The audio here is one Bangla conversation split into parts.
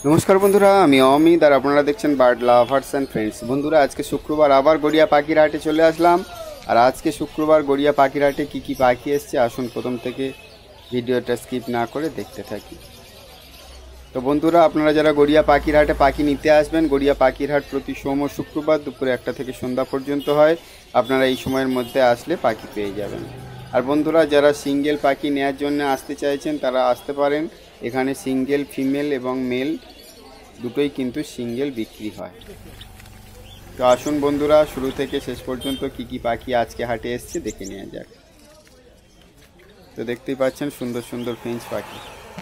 नमस्कार बंधुरा आमी अमित और आपनारा देखছেন বার্ড লাভার্স एंड फ्रेंड्स। बंधुरा आज के शुक्रवार आबार गड़िया पाखिर हाटे चले आसलाम और आज के शुक्रवार गड़िया पाखिर हाटे की पाखी एसेছে आसुन प्रथम থেকে ভিডিওটা স্কিপ না করে দেখতে থাকি। তো বন্ধুরা আপনারা যারা গড়িয়া পাখির হাটে পাখি নিতে আসবেন, গড়িয়া পাখির হাট প্রতি সোম ও শুক্রবার দুপুরে 1টা থেকে সন্ধ্যা পর্যন্ত হয়। আপনারা এই সময়ের মধ্যে আসলে পাখি পেয়ে যাবেন। আর বন্ধুরা যারা সিঙ্গেল পাখি নেওয়ার জন্য আসতে চাইছেন তারা আসতে পারেন। এখানে সিঙ্গেল ফিমেল এবং মেল দুটোই কিন্তু সিঙ্গেল বিক্রি হয়। তো আসুন বন্ধুরা শুরু থেকে শেষ পর্যন্ত কি পাখি আজকে হাটে এসেছে দেখে নেওয়া যাক। তো দেখতেই পাচ্ছেন সুন্দর সুন্দর ফ্রেঞ্চ পাখি।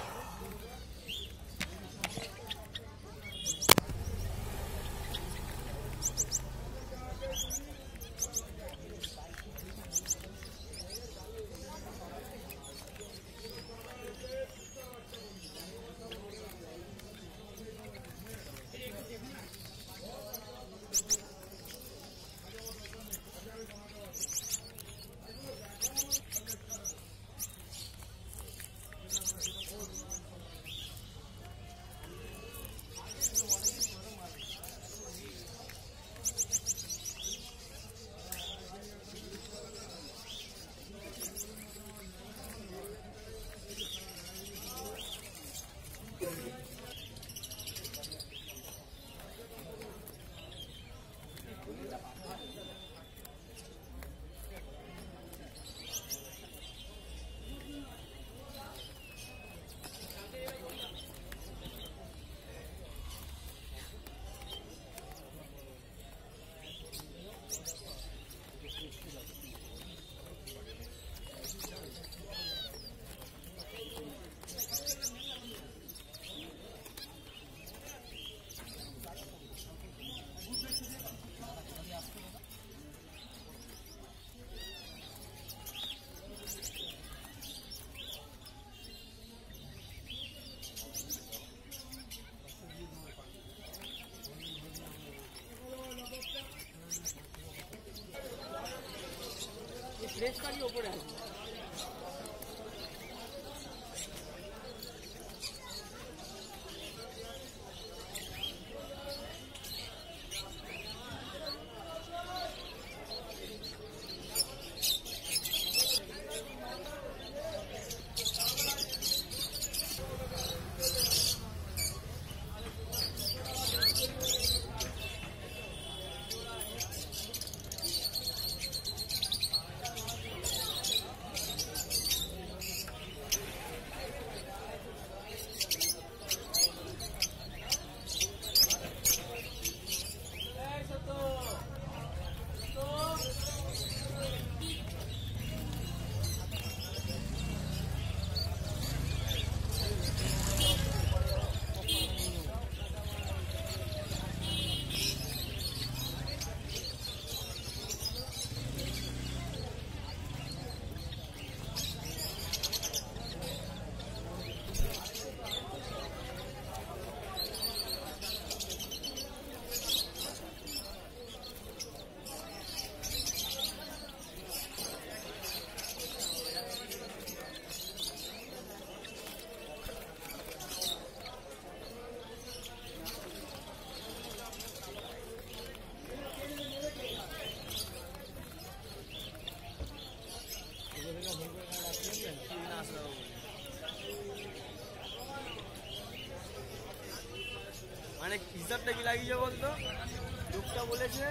মানে হিসাবটা কি লাগিয়ে বলতো, লোকটা বলেছে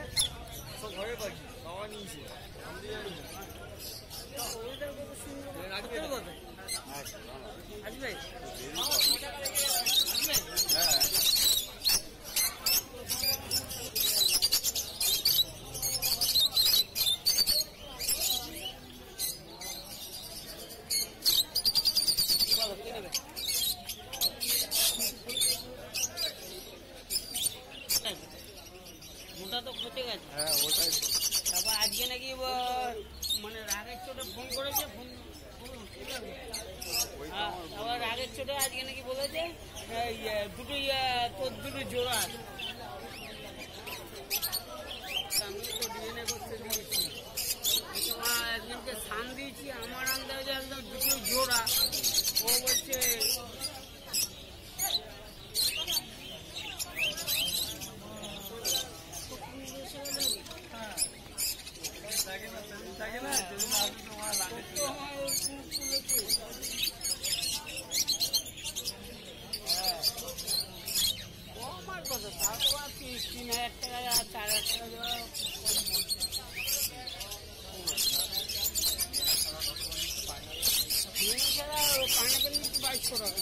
সব ঘরে পাখি বাবা নিয়েছে, আমি জানি না ওটা তো ক্ষতি গেছে। হ্যাঁ ওটাই তো। তারপর আজকে নাকি মানে রাগের চোটে ফোন করেছে, ফোন আবার রাগের চোটে আজকে নাকি বলেছে দুটো তোর দুটো জোড়া আছে। আমি তো ডিএনএ করতে দিয়েছি, একজনকে সান দিয়েছি, আমার আন্দাজে একদম দুটো জোড়া। ও বলছে 3,000 টাকা আর 4,000 টাকা দেওয়া পাইনাপেল 2200 টাকা।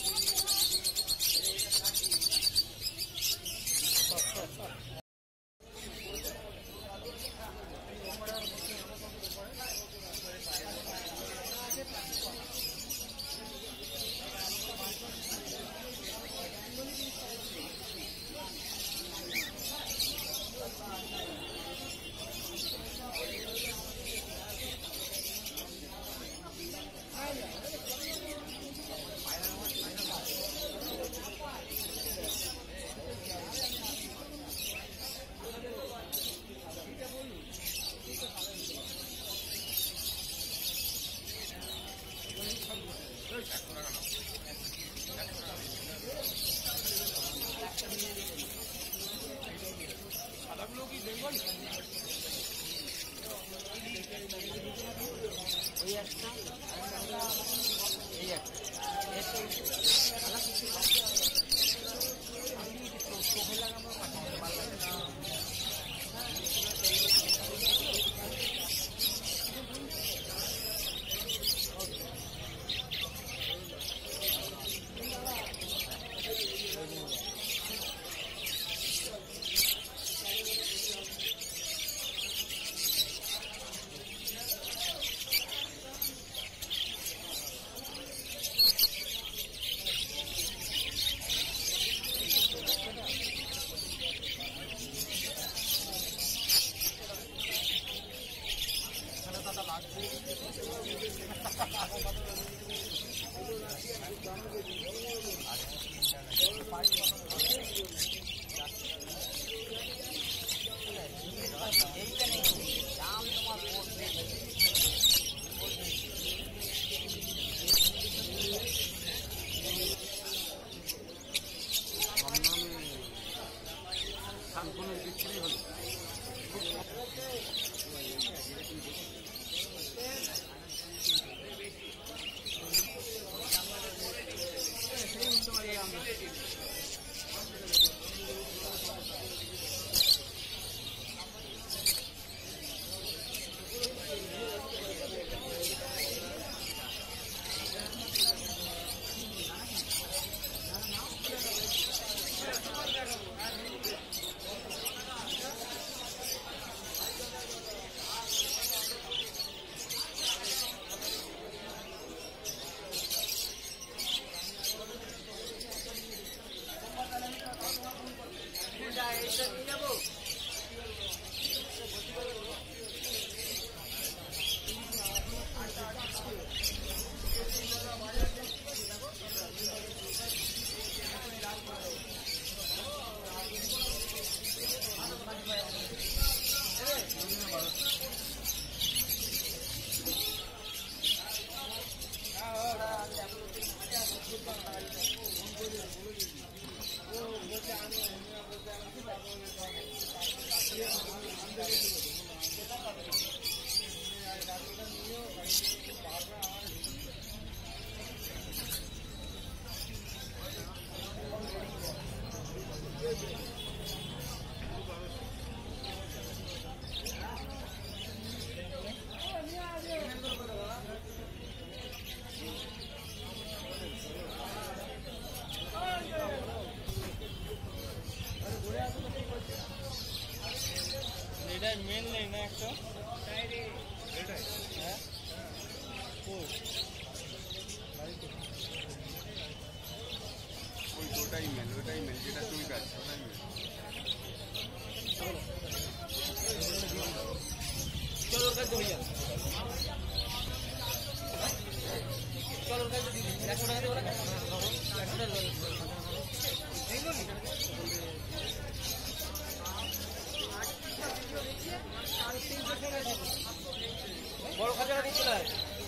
মেন নেই না একটা ওটাই মেল যেটা তুমি কাজ ওটাই মেল। চলো ওর কাছে চলো ওর কাছে দিদি 100 টাকা দিয়ে ওরা 100 টাকা বড় খাজাটা দিতে হয়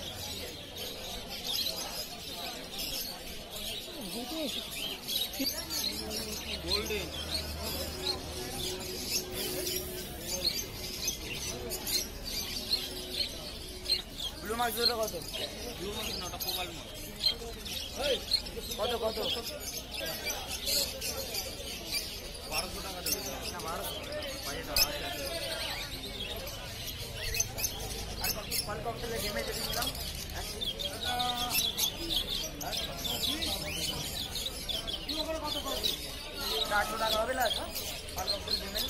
গোল্ডেন ব্লু মাছ দুটো কত? ব্লু মাছ নটা পোবাল মাছ কত কত 1200 400 টাকা হবে না হালকা ফুল দেবেন।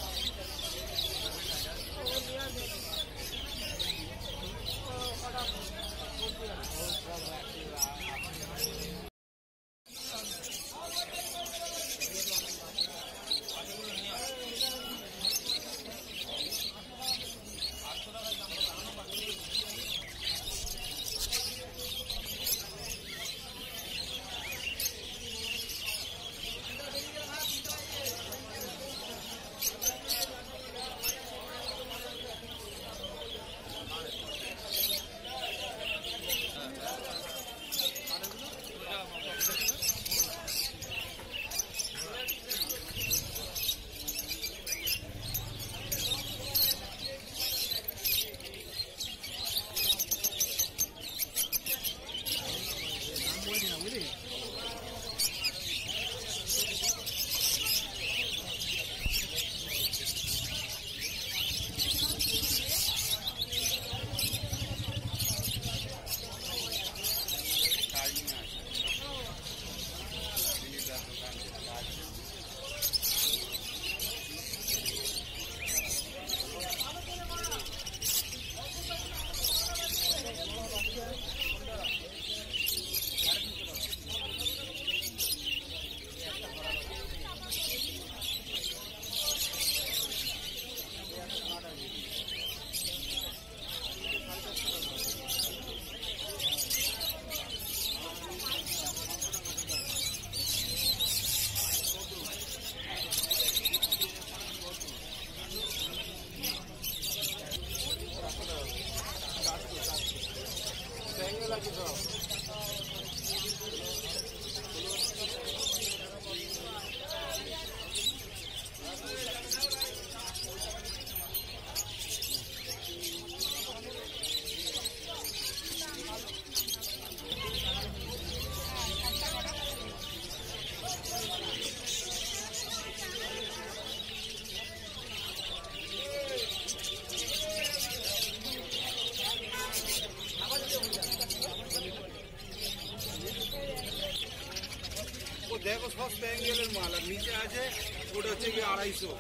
দেখো সস্তা অ্যাঙ্গেলের মাল আর নিচে আছে ওটা হচ্ছে কি 250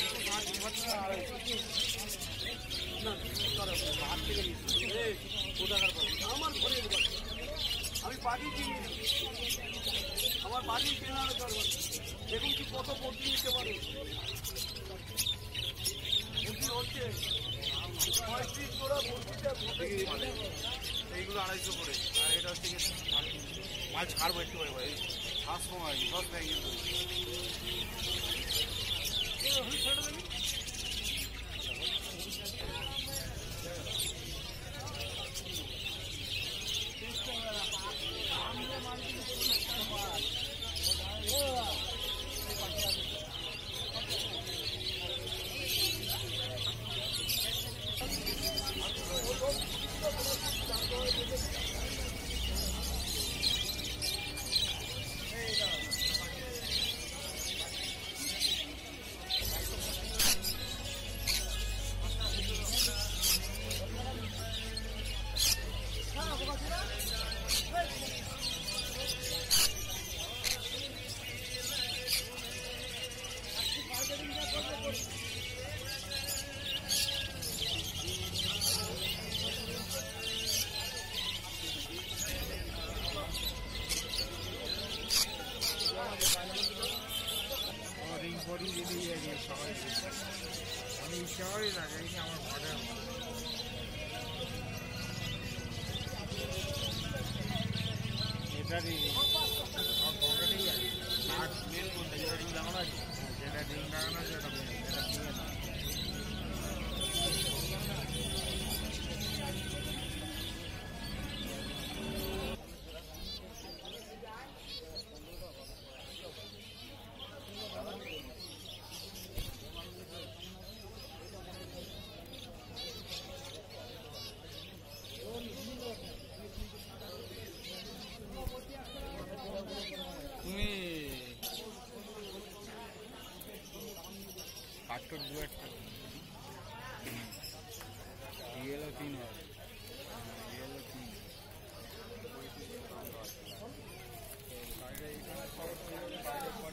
আমার ঘরে আমি বাড়ি কিনি আমার বাড়ি কেনা দেখুন কি কত পড়তে দিতে পারে হচ্ছে 35 জোড়া এইগুলো 250 করে আর এটা হচ্ছে মাল ছাড়বো একটু করে ভাই শ্বাস কমায় সব ব্যাঙ্গেল আমি ইচ্ছাই লাগাই আমার ঘরে এটারই মেন কোনটা যেটা ডিম লাগানো আছে যেটা ডিম লাগানো আছে সেটা দিয়ে না তুমি কাঠটোর দু একটা ইয়েলো 3 হবে ইয়েলো 3 বাইরে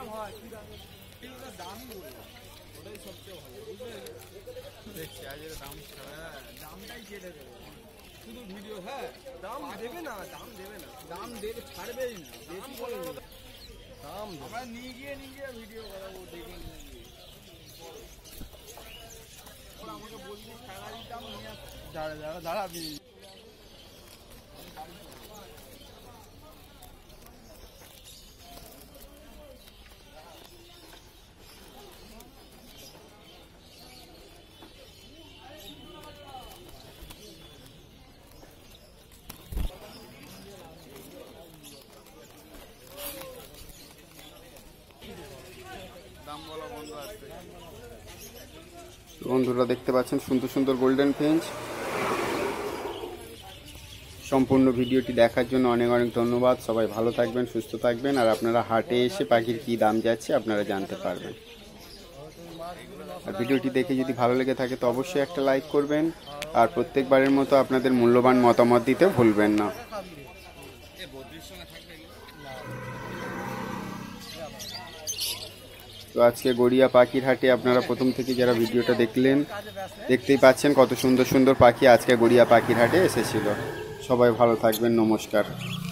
দাম হয় কিন্তু তার দামই বলবো ওটাই সবচেয়ে ভালো বুঝলে দেখছি আজ এর দাম ছাড়া দামটাই কেটে দেবে শুধু ভিডিও হ্যাঁ দাম দেবে না দাম দেবে ছাড়বেই না বেশি বলে দাম আমরা নিয়ে গিয়ে ভিডিও করাবো দেখে নিয়ে গিয়ে ওরা আমাকে বলছি টাকা দিতাম নিয়ে দাঁড়াবি বন্ধুরা দেখতে পাচ্ছেন সুন্দর সুন্দর গোল্ডেন ফিঞ্চ। সম্পূর্ণ ভিডিওটি দেখার জন্য অনেক অনেক ধন্যবাদ। সবাই ভালো থাকবেন, সুস্থ থাকবেন, আর আপনারা হাটে এসে পাখির কী দাম যাচ্ছে আপনারা জানতে পারবেন। আর ভিডিওটি দেখে যদি ভালো লেগে থাকে তো অবশ্যই একটা লাইক করবেন, আর প্রত্যেকবারের মতো আপনাদের মূল্যবান মতামত দিতে ভুলবেন না। তো আজকে গড়িয়া পাখির হাটে আপনারা প্রথম থেকে যারা ভিডিওটা দেখলেন, দেখতেই পাচ্ছেন কত সুন্দর সুন্দর পাখি আজকে গড়িয়া পাখির হাটে এসেছিল। সবাই ভালো থাকবেন, নমস্কার।